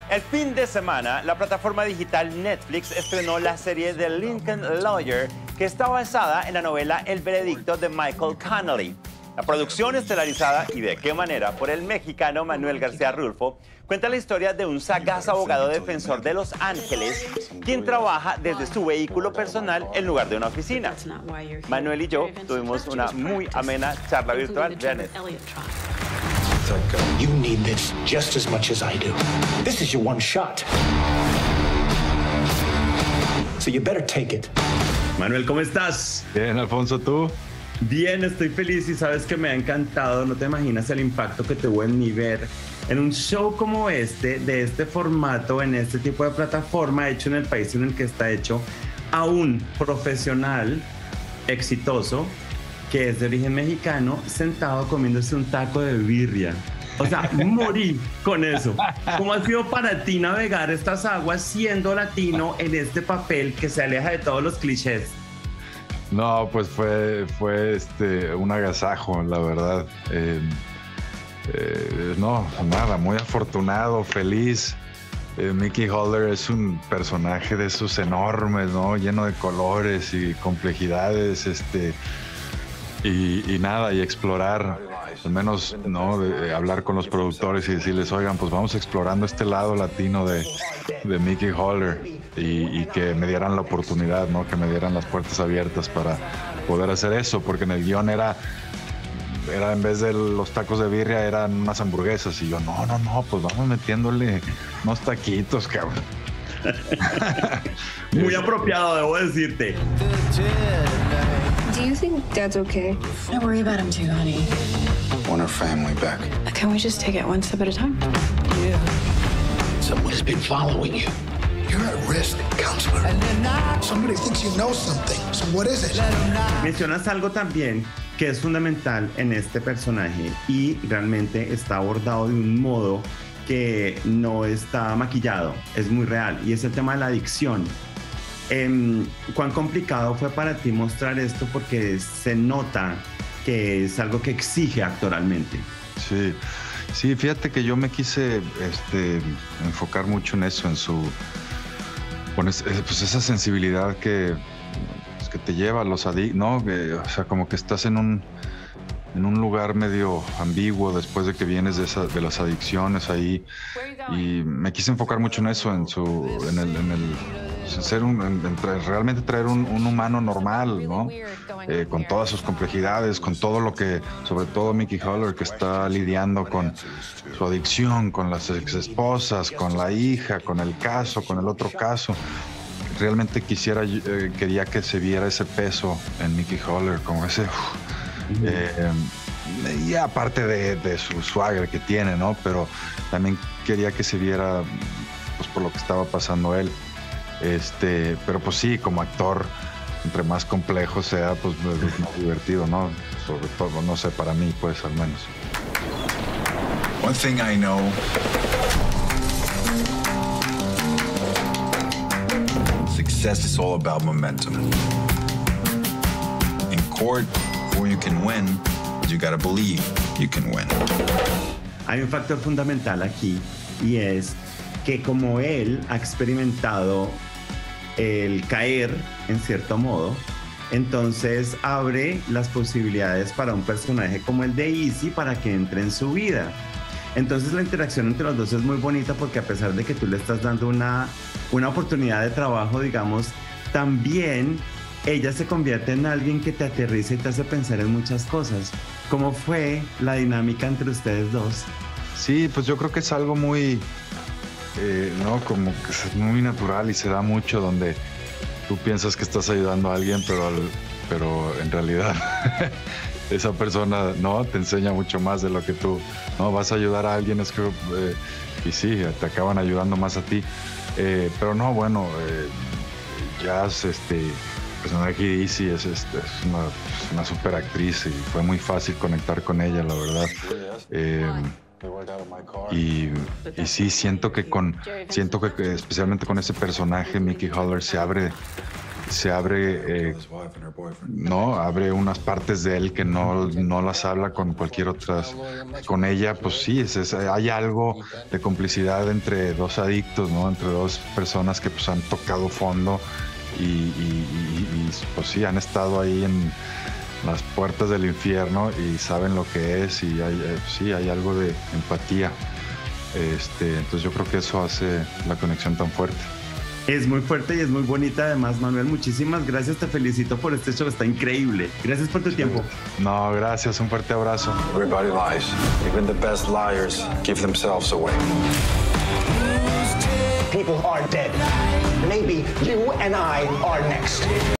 El fin de semana, la plataforma digital Netflix estrenó la serie The Lincoln Lawyer, que está basada en la novela El veredicto de Michael Connelly. La producción estelarizada, y de qué manera, por el mexicano Manuel García Rulfo, cuenta la historia de un sagaz abogado defensor de Los Ángeles, quien trabaja desde su vehículo personal en lugar de una oficina. Manuel y yo tuvimos una muy amena charla virtual. Vean esto. You need this just as much as I do. This is your one shot. So you better take it. Manuel, ¿cómo estás? Bien, Alfonso, ¿tú? Bien, estoy feliz y sabes que me ha encantado. No te imaginas el impacto que tuvo en mi ver en un show como este, de este formato, en este tipo de plataforma, hecho en el país en el que está hecho, a un profesional exitoso que es de origen mexicano, sentado comiéndose un taco de birria. O sea, morí con eso. ¿Cómo ha sido para ti navegar estas aguas siendo latino en este papel que se aleja de todos los clichés? No, pues fue un agasajo, la verdad. No, nada, muy afortunado, feliz. Mickey Holler es un personaje de esos enormes, ¿no? Lleno de colores y complejidades, y nada, y explorar, al menos, ¿no? Hablar con los productores y decirles, oigan, pues vamos explorando este lado latino de Mickey Holler y que me dieran la oportunidad, ¿no? Que me dieran las puertas abiertas para poder hacer eso, porque en el guión era en vez de los tacos de birria eran unas hamburguesas y yo, no, pues vamos metiéndole unos taquitos, cabrón. Muy apropiado, debo decirte. Do you think Dad's okay? I worry about him too, honey. Want our family back. Can we just take it one step at a time? Yeah. Someone has been following you. You're at risk, counselor. Somebody thinks you know something. So what is it? Mencionas algo también que es fundamental en este personaje y realmente está abordado de un modo que no está maquillado, es muy real, y es el tema de la adicción. ¿Cuán complicado fue para ti mostrar esto? Porque se nota que es algo que exige actoralmente. Sí, fíjate que yo me quise enfocar mucho en eso, pues esa sensibilidad que te lleva a los adictos, ¿no? O sea, como que estás en un lugar medio ambiguo después de que vienes de las adicciones ahí, y me quise enfocar mucho en eso, realmente traer un humano normal, ¿no? Con todas sus complejidades, con todo lo que, sobre todo Mickey Holler, que está lidiando con su adicción, con las exesposas, con la hija, con el caso, con el otro caso. Realmente quería que se viera ese peso en Mickey Holler, como ese... y aparte de su swagger que tiene, ¿no? Pero también quería que se viera, pues, por lo que estaba pasando él. Pero pues sí, como actor, entre más complejo sea, pues es más divertido, ¿no? Sobre todo, no sé, para mí, pues, al menos. One thing I know. Success is all about momentum. In court, before you can win, you gotta believe you can win. Hay un factor fundamental aquí, y es que como él ha experimentado el caer en cierto modo, entonces abre las posibilidades para un personaje como el de Easy para que entre en su vida. Entonces la interacción entre los dos es muy bonita, porque a pesar de que tú le estás dando una oportunidad de trabajo, digamos, también ella se convierte en alguien que te aterriza y te hace pensar en muchas cosas. ¿Cómo fue la dinámica entre ustedes dos? Sí, pues yo creo que es algo muy, ¿no? Como que es muy natural y se da mucho, donde tú piensas que estás ayudando a alguien, pero en realidad esa persona, ¿no? Te enseña mucho más de lo que tú, ¿no? Vas a ayudar a alguien, es que, y sí, te acaban ayudando más a ti. Pero no, bueno, Jazz, personaje Easy es una super actriz y fue muy fácil conectar con ella, la verdad. Y sí, siento que especialmente con ese personaje, Mickey Holler se abre se abre, no, abre unas partes de él que no las habla con cualquier otra. Con ella, pues sí, hay algo de complicidad entre dos adictos, ¿no? Entre dos personas que pues han tocado fondo y pues sí, han estado ahí en las puertas del infierno y saben lo que es, y hay algo de empatía. Entonces yo creo que eso hace la conexión tan fuerte. Es muy fuerte y es muy bonita además, Manuel. Muchísimas gracias, te felicito por este show, está increíble. Gracias por tu tiempo. No, gracias, un fuerte abrazo. Everybody lies. Even the best liars give themselves away. People are dead. Maybe you and I are next.